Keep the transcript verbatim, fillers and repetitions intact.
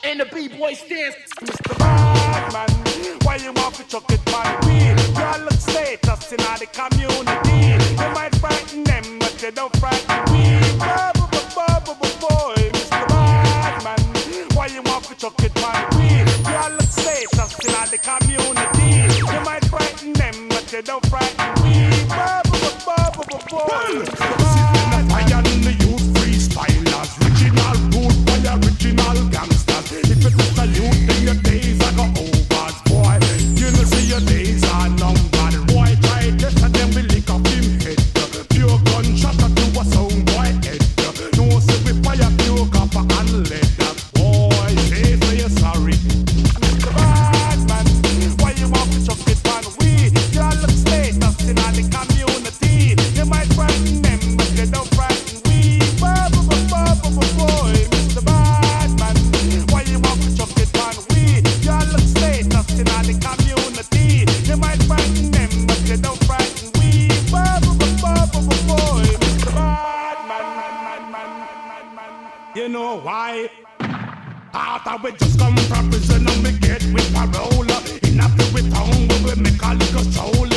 And the B-boy stands. Mister Badman, why you want to chuck it on the wheel? You look status in all the community. You might frighten them, but you don't frighten me. Boy, Mister Badman, why you want to chuck it on the wheel? You look status in all the community. You might frighten them, but you don't frighten me. Boy, fire in the youth freestylers, original rude fire, original gangsters. If you touch a youth, then your days are go overs, boy. You know see your days are numbered, boy. Try this and then we lick off him head. Pure gunshot to a sound boy head. No say we fire pure copper and lead. Boy, say say you're sorry. Mister Badman, why you want to chuck it on we? You look status in all the community. You might frighten them, but you don't frighten we. Boy, Mister Badman, why you want to chuck it on we? You look status in all the community. You might frighten them, but you don't frighten we. Boy, Mister Badman, You know why? After we just come from prison and we get with parole. In a with town where we make a little stroll.